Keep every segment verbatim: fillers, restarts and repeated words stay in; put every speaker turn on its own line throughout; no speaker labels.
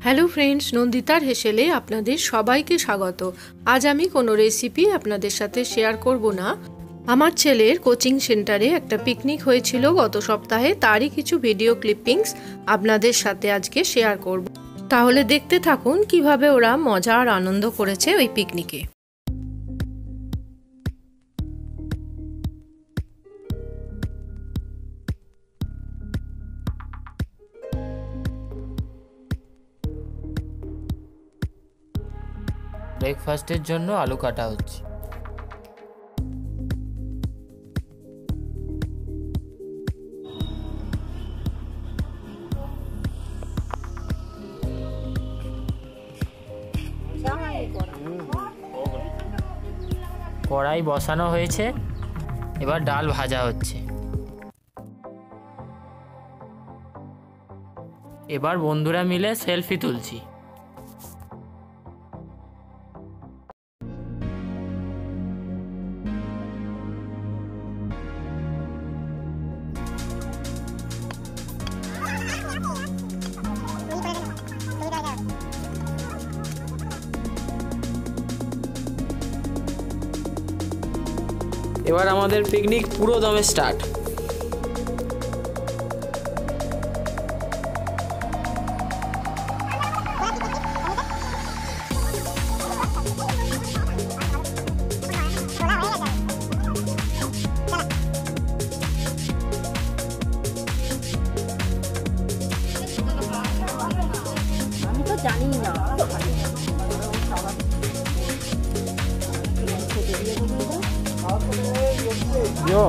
Hello friends, নন্দিতার হেসেলে আপনাদের সবাইকে স্বাগত। আজ আমি কোনো রেসিপি আপনাদের সাথে শেয়ার করব না। আমার ছেলের কোচিং সেন্টারে একটা পিকনিক হয়েছিল গত সপ্তাহে, তারই কিছু ভিডিও ক্লিপিংস আপনাদের সাথে আজকে শেয়ার করব। তাহলে দেখতে থাকুন কিভাবে ওরা মজা আর আনন্দ করেছে ওই পিকনিকে।
ব্রেকফাস্টের জন্য আলু কাটা হচ্ছে। কড়াই বসানো হয়েছে, এবার ডাল ভাজা হচ্ছে। এবার বন্ধুরা মিলে সেলফি তুলছি। এবার আমাদের পিকনিক পুরো দমে স্টার্ট।
আমি তো জানি না
Yo.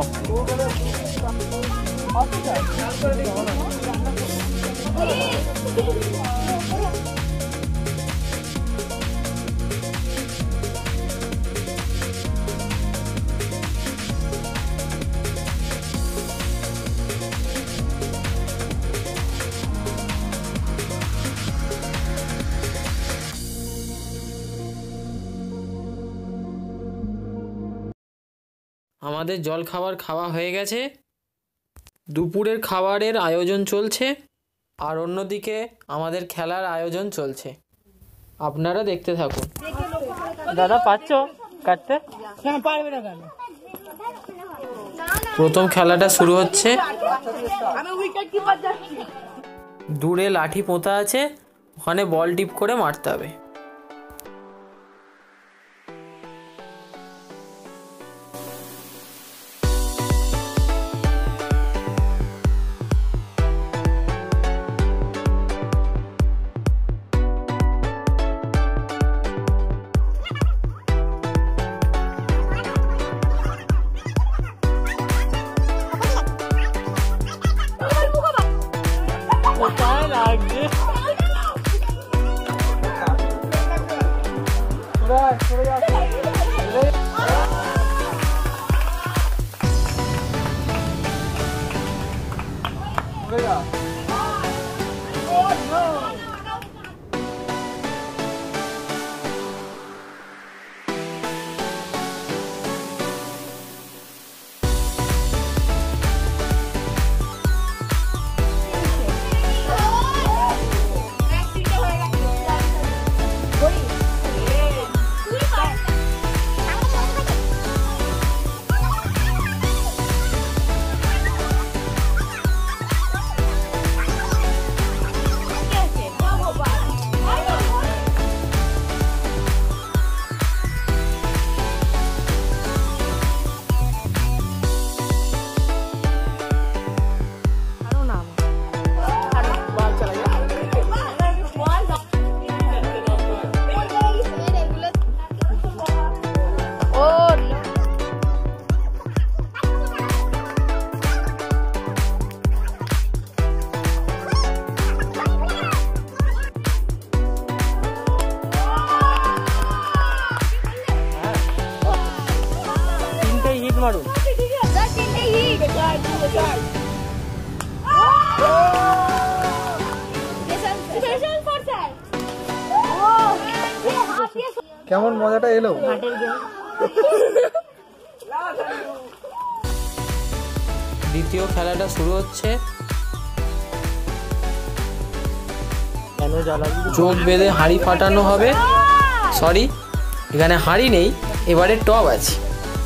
আমাদের জল খাবার খাওয়া হয়ে গেছে, দুপুরের খাবারের আয়োজন চলছে, আর অন্যদিকে আমাদের খেলার আয়োজন চলছে। আপনারা দেখতে থাকুন। দাদা পাচ্ছ কাটতে? পারবে না কেন? প্রথম খেলাটা শুরু হচ্ছে। দূরে লাঠি পোঁতা আছে, ওখানে বল টিপ করে মারতে হবে।
কেমন মজাটা এলো?
দ্বিতীয় খেলাটা শুরু হচ্ছে। চোখ বেঁধে হাঁড়ি ফাটানো হবে। সরি, এখানে হাঁড়ি নেই, এবারে টব আছে।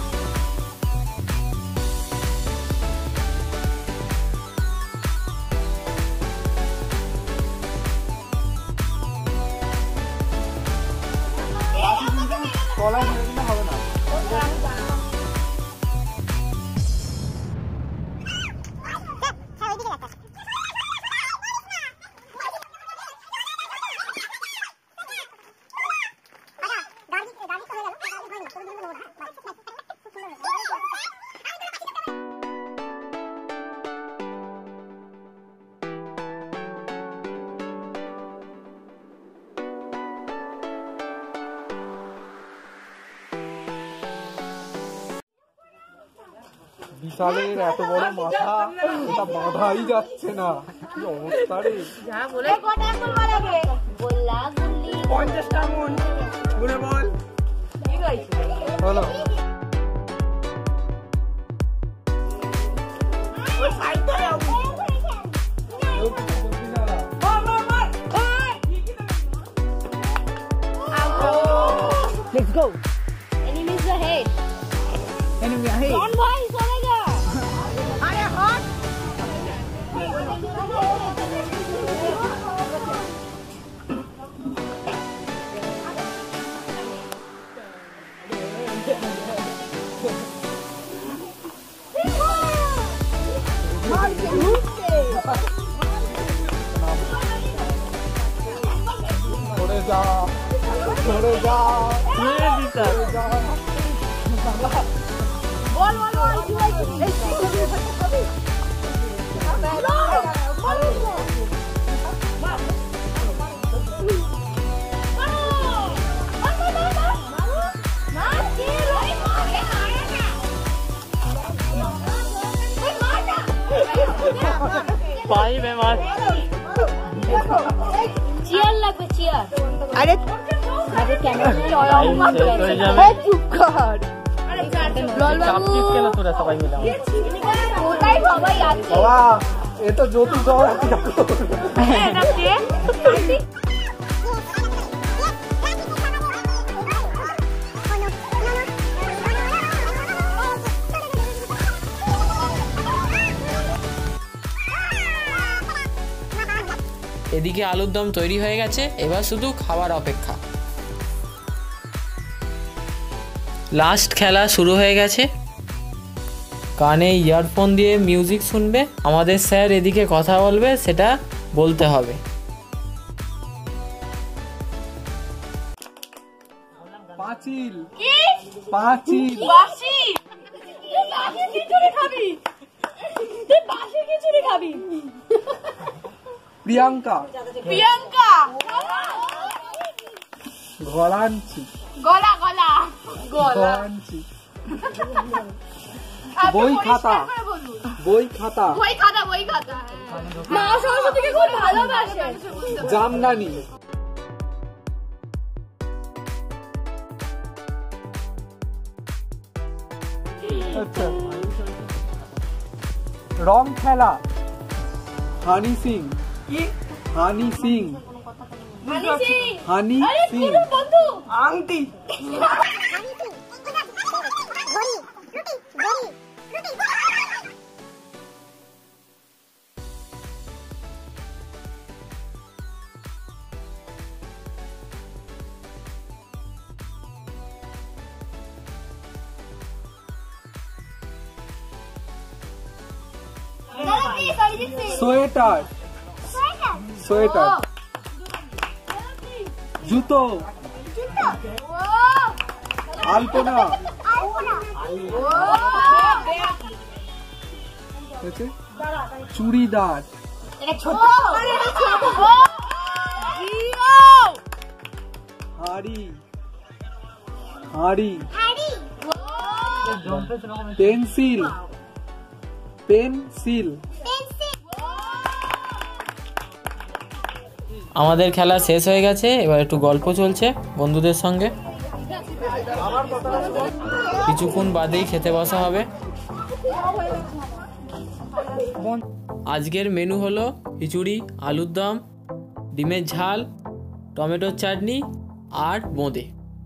বিশালের এত বড় মাথা, এটা বাঁধাই যাচ্ছে না, কি অবস্থা রে। পঞ্চাশটা মন গুনে বল হলো।
Let's go. Enemies ahead. Enemy ahead. Don't worry, चलेगा. अरे hot.
छोड़े जा, छोड़े जा, ये जीता, बोल बोल बोल,
पाई में मार।
चियर लगবে চিয়ার। আরে আরে ক্যামেরা চুপ কর। আরে লল বাবু
কেন তোরা সবাই মিলে
কোথায় সবাই আছে?
বাবা এ তো জ্যোতি সহ
হ্যাঁ না কে
এদিকে আলুর দম তৈরি হয়ে গেছে, এবার শুধু খাওয়ার অপেক্ষা। লাস্ট খেলা শুরু হয়ে গেছে। কানে ইয়ারফোন দিয়ে মিউজিক শুনবে, আমাদের স্যার এদিকে কথা বলবে, সেটা বলতে হবে।
পাঁচিল কি পাঁচিল
বাসি তুই বাসি কি চুরি খাবি? তুই বাসি কি চুরি খাবি?
প্রিয়াঙ্কা
প্রিয়াঙ্কা
গলাঞ্চি
গলা গলা গলা
গলাঞ্চি বই খাতা বই খাতা
বই খাতা বই খাতা মা সরস্বতীকে খুব ভালোবাসে।
জামদানি আচ্ছা রং খেলা হানি সিং কি হানি সিং
হানি সিং
হানি সিং
বন্ধু
আংটি সোয়েটার সোয়েটার জুতো আলপনা চুড়িদার হাড়ি হাড়ি পেন্সিল পেন্সিল
আমাদের খেলা শেষ হয়ে গেছে, এবার একটু গল্প চলছে বন্ধুদের সঙ্গে। কিছুক্ষণ বাদেই খেতে বসা হবে। আজকের মেনু হলো খিচুড়ি, আলুর দম, ডিমের ঝাল, টমেটোর চাটনি আর বোঁদে।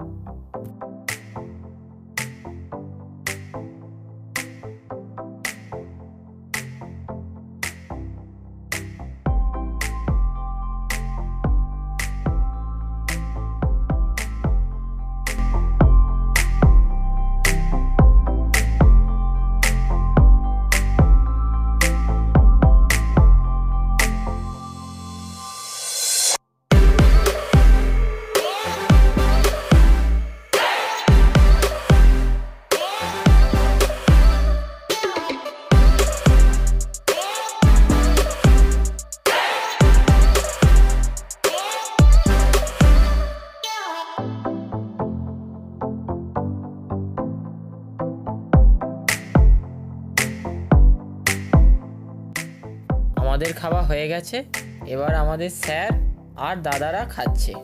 আমাদের খাওয়া হয়ে গেছে, এবার আমাদের স্যার আর দাদারা খাচ্ছে।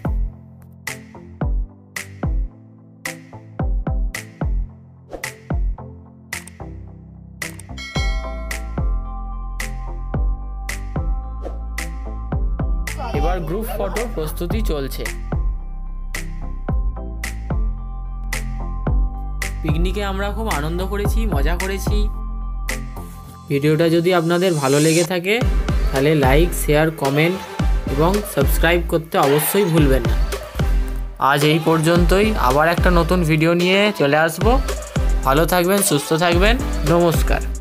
এবার গ্রুপ ফটো প্রস্তুতি চলছে। পিকনিকে আমরা খুব আনন্দ করেছি, মজা করেছি। ভিডিওটা যদি আপনাদের ভালো লেগে থাকে তাহলে লাইক, শেয়ার, কমেন্ট এবং সাবস্ক্রাইব করতে অবশ্যই ভুলবেন না। আজ এই পর্যন্তই, আবার একটা নতুন ভিডিও নিয়ে চলে আসব। ভালো থাকবেন, সুস্থ থাকবেন, নমস্কার।